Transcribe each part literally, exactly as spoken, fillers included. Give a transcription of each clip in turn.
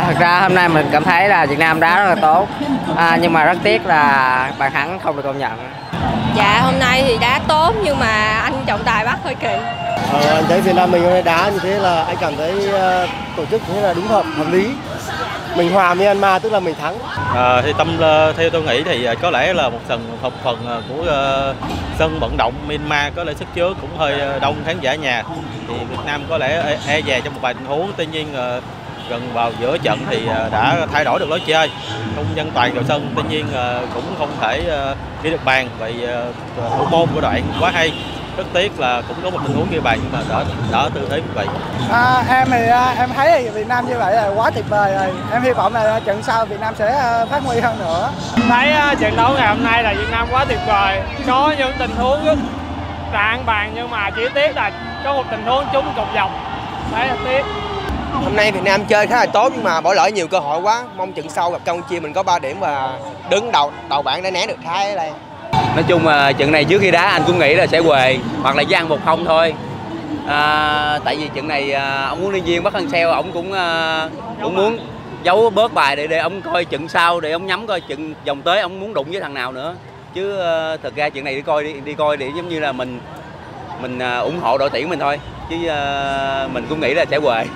Thật ra hôm nay mình cảm thấy là Việt Nam đá rất là tốt, à, nhưng mà rất tiếc là bàn thắng không được công nhận. Dạ hôm nay thì đá tốt nhưng mà anh trọng tài bắt hơi kỳ. Ờ, anh thấy Việt Nam mình hôm nay đá như thế là anh cảm thấy uh, tổ chức thế là đúng hợp hợp lý. Mình hòa Myanmar tức là mình thắng. À, thì tâm theo tôi nghĩ thì có lẽ là một phần một phần của uh, sân vận động Myanmar có lẽ sức chứa cũng hơi đông khán giả nhà, thì Việt Nam có lẽ e dè trong một vài tình huống. Tuy nhiên uh, gần vào giữa trận thì uh, đã thay đổi được lối chơi, không dân toàn vào sân. Tuy nhiên uh, cũng không thể uh, ghi được bàn vì uh, thủ môn của đội quá hay. Rất tiếc là cũng có một tình huống ghi bàn nhưng mà đỡ đỡ tư thế như vậy. À, em thì em thấy thì Việt Nam như vậy là quá tuyệt vời rồi. Em hy vọng là trận sau Việt Nam sẽ phát huy hơn nữa. Em thấy trận đấu ngày hôm nay là Việt Nam quá tuyệt vời. Có những tình huống rất rạng bàn nhưng mà chỉ tiếc là có một tình huống trúng cột dọc. Đấy là tiếc. Hôm nay Việt Nam chơi khá là tốt nhưng mà bỏ lỡ nhiều cơ hội quá. Mong trận sau gặp Campuchia mình có ba điểm và đứng đầu đầu bảng để né được Thái đây. Nói chung là trận này trước khi đá anh cũng nghĩ là sẽ huề hoặc là giăng một không thôi. À, tại vì trận này à, ông muốn liên viên Park Hang-seo ông cũng à, cũng muốn giấu bớt bài để để ông coi trận sau, để ông nhắm coi trận vòng tới ông muốn đụng với thằng nào nữa. Chứ à, thật ra trận này đi coi đi, đi coi để giống như là mình mình à, ủng hộ đội tuyển mình thôi. Chứ à, mình cũng nghĩ là sẽ huề.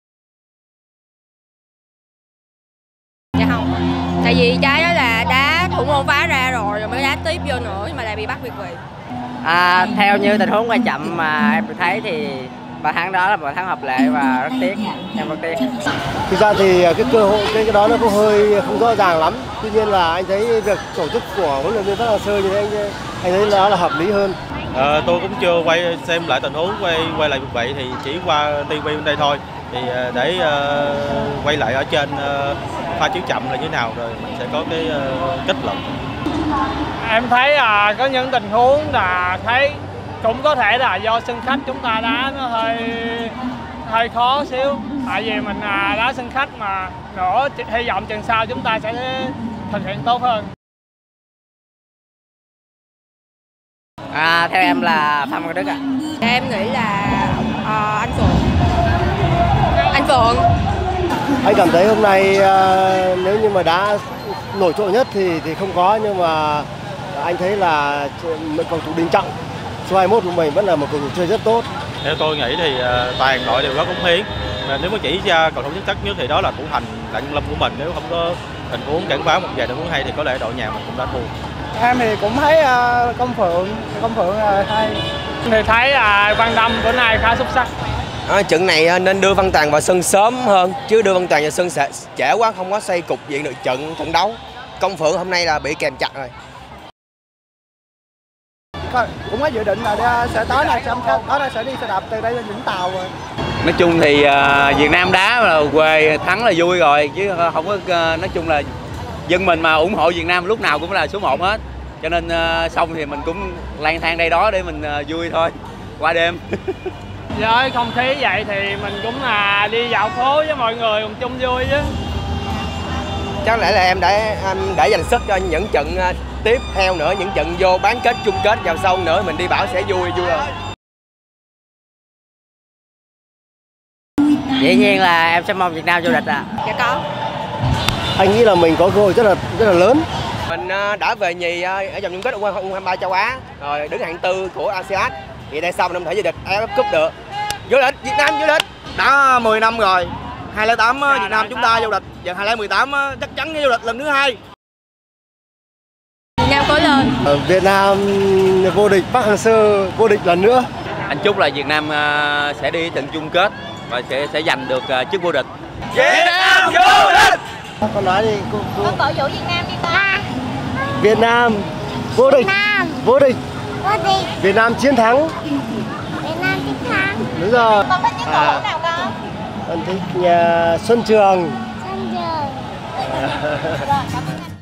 Dạ không. Tại vì trái đó là đá thủ môn phá ra rồi rồi mới đá tiếp vô nữa nhưng mà lại bị bắt việt vị. À, theo như tình huống quan trọng mà em thấy thì bàn thắng đó là bàn thắng hợp lệ và rất tiếc, em rất tiếc. Thực ra thì cái cơ hội cái, cái đó nó cũng hơi không rõ ràng lắm. Tuy nhiên là anh thấy việc tổ chức của huấn luyện viên Park Hang-seo như thế anh anh thấy nó là hợp lý hơn. À, tôi cũng chưa quay xem lại tình huống quay quay lại việc vậy thì chỉ qua ti vi bên đây thôi. Thì để uh, quay lại ở trên uh, pha chiếu chậm là như thế nào rồi mình sẽ có cái uh, kết luận. Em thấy là có những tình huống là thấy cũng có thể là do sân khách chúng ta đá nó hơi hơi khó xíu. Tại vì mình đá sân khách mà nữa, hy vọng trận sau chúng ta sẽ thực hiện tốt hơn. À, theo em là Phan Văn Đức ạ. À. Em nghĩ là uh, anh Phượng. Anh Phượng. Anh cảm thấy hôm nay uh, nếu như mà đá nổi trội nhất thì thì không có, nhưng mà anh thấy là cầu thủ Đình Trọng số hai mươi mốt của mình vẫn là một cầu thủ chơi rất tốt. Theo tôi nghĩ thì uh, toàn đội đều có cống hiến. Mà nếu mà chỉ ra cầu thủ xuất sắc nhất thì đó là thủ thành Đặng Lâm của mình. Nếu không có tình huống cản phá một vài tình huống hay thì có lẽ đội nhà mình cũng đã thua. Em thì cũng thấy uh, Công Phượng, Công Phượng uh, hay. Thì thấy uh, Văn Tâm bữa nay khá xuất sắc. À, trận này nên đưa Văn Toàn vào sân sớm hơn, chứ đưa Văn Toàn vào sân trễ quá không có xây cục diện được trận trận đấu. Công Phượng hôm nay là bị kèm chặt rồi. Cũng có dự định là sẽ tới này tối nay sẽ đi xe đạp từ đây lên Vũng Tàu rồi. Nói chung thì uh, Việt Nam đá là quê thắng là vui rồi, chứ không có uh, nói chung là dân mình mà ủng hộ Việt Nam lúc nào cũng là số một hết. Cho nên uh, xong thì mình cũng lang thang đây đó để mình uh, vui thôi qua đêm. Với không khí vậy thì mình cũng là đi dạo phố với mọi người cùng chung vui chứ. Chắc lẽ là em đã em đã dành sức cho những trận tiếp theo nữa, những trận vô bán kết chung kết vào sau nữa mình đi bảo sẽ vui vui hơn. Dĩ nhiên là em sẽ mong Việt Nam vô địch ạ. À. Dạ có. Anh nghĩ là mình có cơ hội rất là rất là lớn. Mình đã về nhì ở vòng chung kết U hai mươi ba châu Á, rồi đứng hạng tư của a sê an. Thì tại sao mình không thể vô địch a ép ép Cup được? Vô địch, Việt Nam vô địch. Đã mười năm rồi. hai không không tám Việt Nam chúng ta vô địch, và hai không một tám chắc chắn vô địch lần thứ hai. Việt Nam cố lên. Ở Việt Nam vô địch, Park Hang-seo vô địch lần nữa. Anh chúc là Việt Nam sẽ đi trận chung kết và sẽ sẽ giành được chức vô địch. Việt Nam vô địch. Con nói đi cô, cô. Con cổ vũ Việt Nam đi con. Việt Nam vô địch. Việt Nam vô địch. vô địch. Việt Nam chiến thắng. Việt Nam chiến thắng. Đúng rồi. Con thích những cầu thủ nào con? Con thích nhà Xuân Trường. Xuân Trường. Rồi, cảm ơn anh.